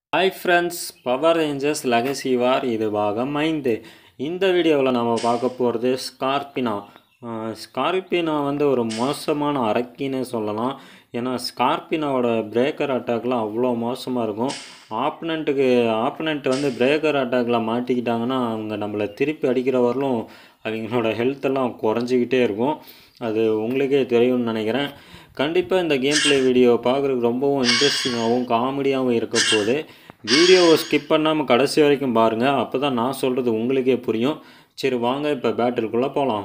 Hi friends, Power Rangers Legacy War இது பாகம் 5. இந்த வீடியோவில் நம்ம பார்க்க போகிறது ஸ்கார்பினா. ஸ்கார்பினா வந்து ஒரு மோசமான அரக்கின்னு சொல்லலாம். ஏன்னா ஸ்கார்பினாவோட பிரேக்கர் அட்டாக்லாம் அவ்வளோ மோசமாக இருக்கும். ஆப்பனண்ட் வந்து பிரேக்கர் அட்டாக்கில் மாட்டிக்கிட்டாங்கன்னா அவங்க நம்மளை திருப்பி அடிக்கிற வரலும் அவங்களோட ஹெல்த்தெல்லாம் குறைஞ்சிக்கிட்டே இருக்கும். அது உங்களுக்கே தெரியும்னு நினைக்கிறேன். கண்டிப்பாக இந்த கேம் பிளே வீடியோ பார்க்குறதுக்கு ரொம்பவும் இன்ட்ரெஸ்டிங்காகவும் காமெடியாகவும் இருக்க போகுது. வீடியோவை ஸ்கிப் பண்ணாமல் கடைசி வரைக்கும் பாருங்கள், அப்போ தான் நான் சொல்கிறது உங்களுக்கே புரியும். சரி வாங்க இப்போ பேட்டிலுக்குள்ளே போகலாம்.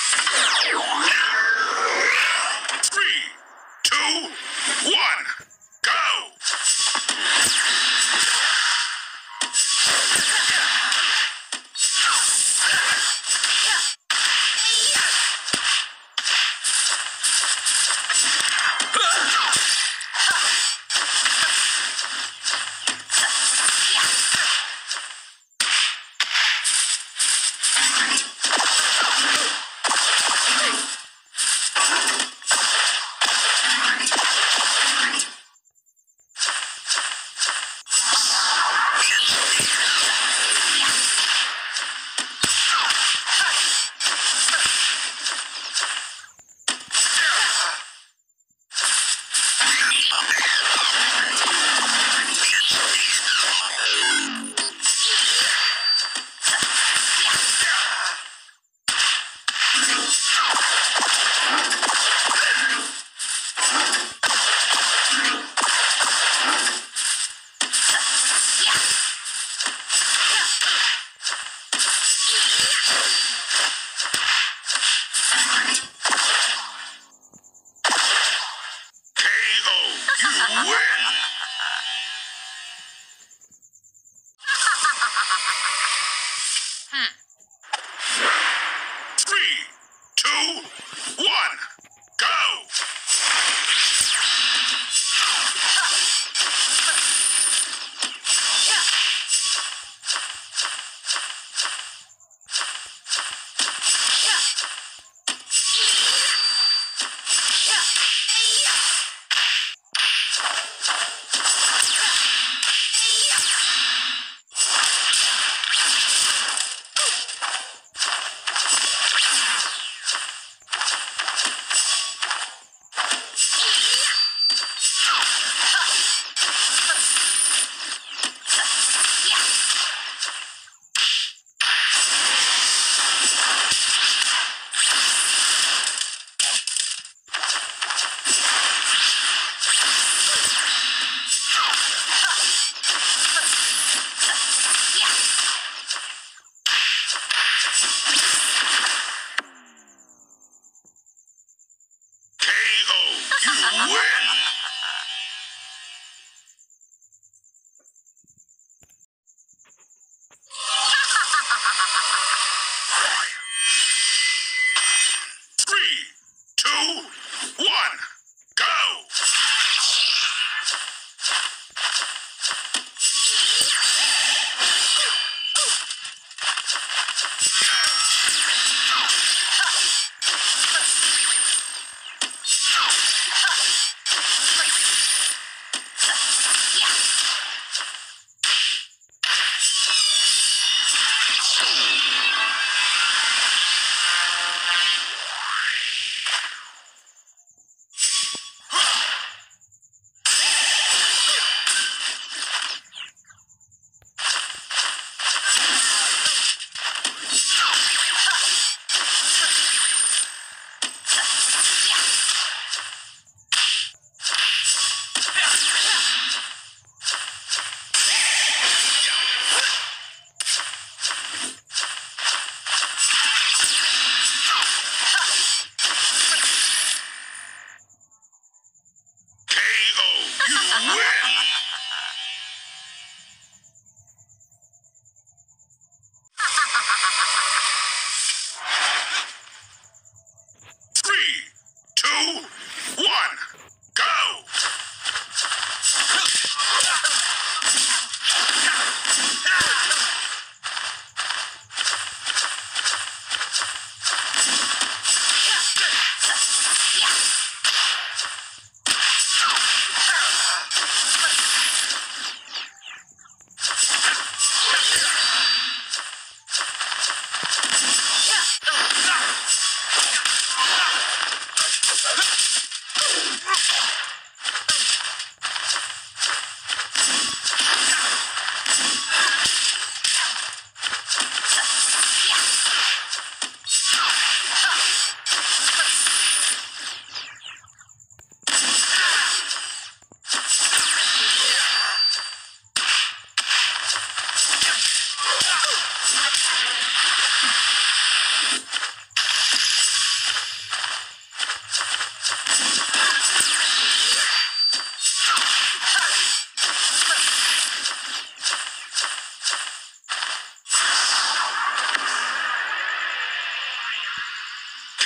Three, two, one, go! Three, two, one, go!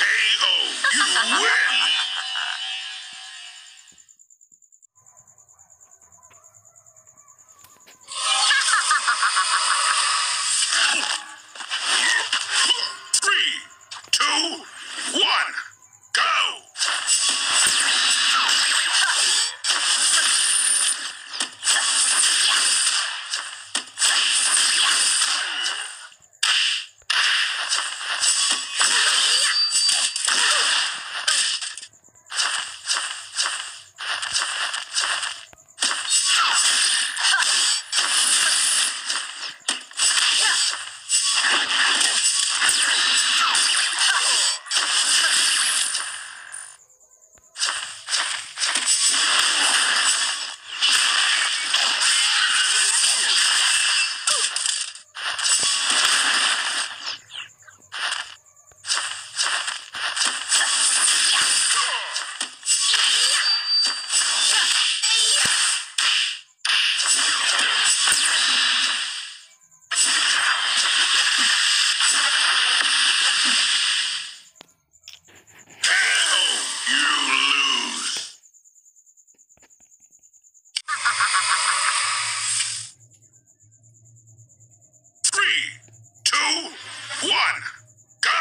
KO. You win. Three, two, one, go. One, go!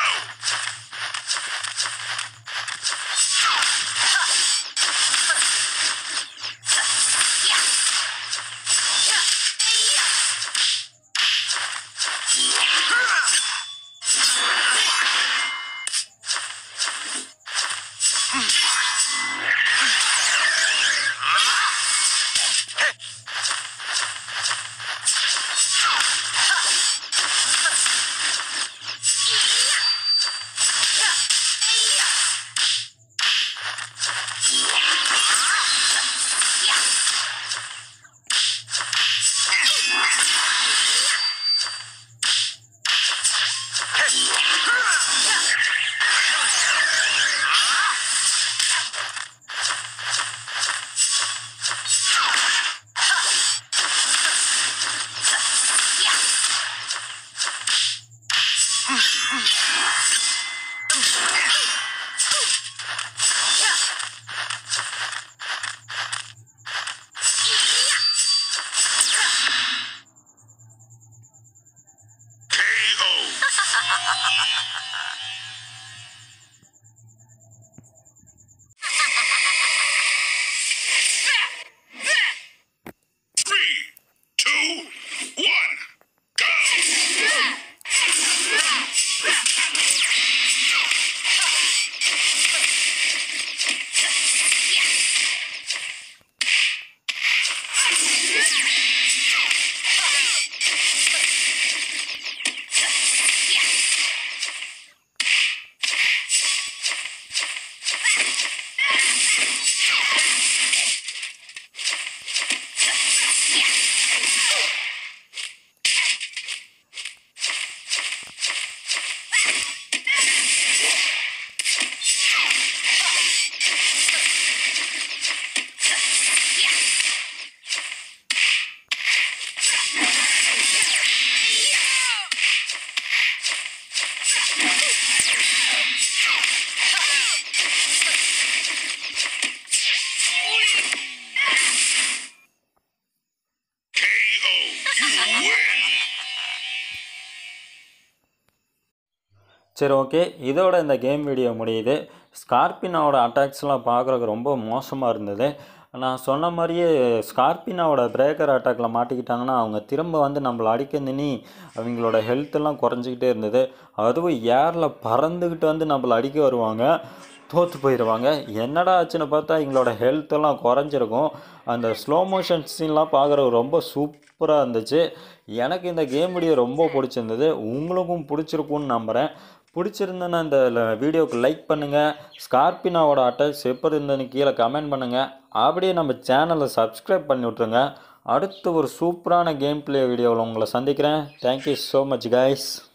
சரி, ஓகே. இதோட இந்த கேம் வீடியோ முடியுது. ஸ்கார்பினாவோட அட்டாக்ஸ்லாம் பார்க்குறதுக்கு ரொம்ப மோசமாக இருந்தது. நான் சொன்ன மாதிரியே ஸ்கார்பினாவோட பிரேக்கர் அட்டாக்கில் மாட்டிக்கிட்டாங்கன்னா அவங்க திரும்ப வந்து நம்மளை அடிக்க நின்று அவங்களோட ஹெல்த்தெல்லாம் குறைஞ்சிக்கிட்டே இருந்தது. அதுவும் ஏரில் பறந்துக்கிட்டு வந்து நம்மளை அடிக்க வருவாங்க, தோற்று போயிடுவாங்க. என்னடா ஆச்சுன்னு பார்த்தா எங்களோட ஹெல்த்தெல்லாம் குறைஞ்சிருக்கும். அந்த ஸ்லோ மோஷன் சீன்லாம் பார்க்குறது ரொம்ப சூப்பராக இருந்துச்சு. எனக்கு இந்த கேம் வீடியோ ரொம்ப பிடிச்சிருந்தது. உங்களுக்கும் பிடிச்சிருக்குன்னு நம்புகிறேன். பிடிச்சிருந்தேன்னா இந்த வீடியோவுக்கு லைக் பண்ணுங்கள். ஸ்கார்பினாவோட அட்டாக்ஸ் எப்படி இருந்ததுன்னு கீழே கமெண்ட் பண்ணுங்கள். அப்படியே நம்ம சேனலை சப்ஸ்கிரைப் பண்ணி விட்ருங்க. அடுத்து ஒரு சூப்பரான கேம் பிளே வீடியோவில் உங்களை சந்திக்கிறேன். Thank you so much guys.